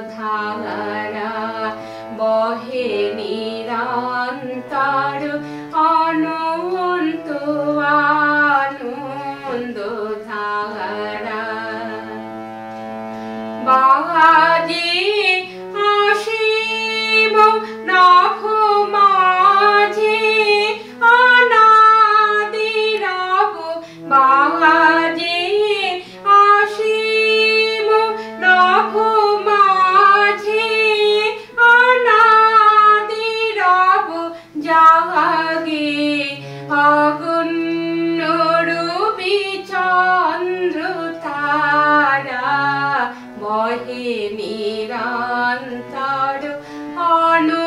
ধারা বহে নিরন্তর অনন্ত আনন্দ ধারা বাজে অসীম নভ মাঝে অনাদি রব বাজে অসীম নভ মাঝে অনাদি রব জাগে অগণ্য রূপী চন্দ্র তারা বহে নিরন্তর অনন্ত